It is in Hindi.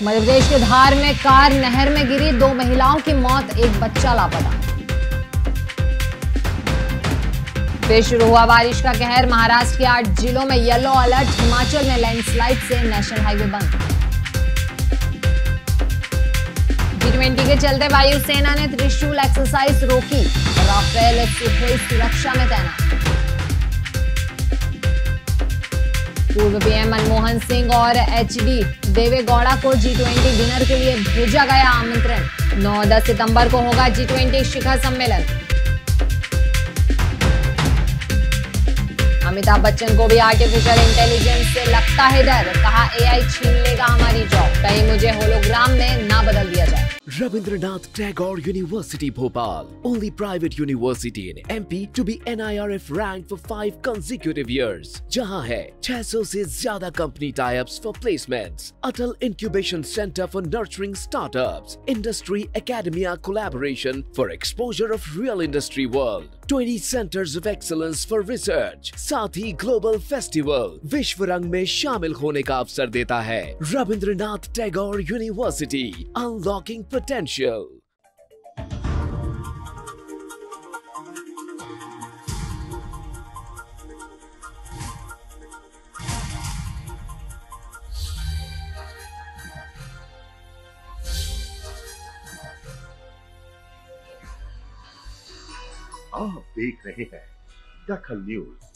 मध्य प्रदेश के धार में कार नहर में गिरी, 2 महिलाओं की मौत, एक बच्चा लापता। फिर शुरू हुआ बारिश का कहर, महाराष्ट्र के 8 जिलों में येलो अलर्ट, हिमाचल में लैंडस्लाइड से नेशनल हाईवे बंद। G20 के चलते वायुसेना ने त्रिशूल एक्सरसाइज रोकी, राफेल सुखोई सुरक्षा में तैनात। पूर्व पीएम मनमोहन सिंह और एचडी देवेगौड़ा को G20 डिनर के लिए भेजा गया आमंत्रण। 9-10 सितंबर को होगा G20 शिखर सम्मेलन। अमिताभ बच्चन को भी आर्टिफिशियल इंटेलिजेंस से लगता है डर, कहा एआई छीन लेगा हमारी जॉब, कहीं मुझे होलोग्राम में ना बदल दिया जाए। Rabindranath Tagore University Bhopal, only private university in MP to be NIRF ranked for 5 consecutive years, जहां है 600 से ज्यादा company tie-ups for placements, Atal Incubation Center for nurturing startups, Industry Academia collaboration for exposure of real industry world, 20 centers of excellence for research, साथ ही ग्लोबल फेस्टिवल विश्व रंग में शामिल होने का अवसर देता है। Rabindranath Tagore university, unlocking potential. आप देख रहे हैं दखल न्यूज।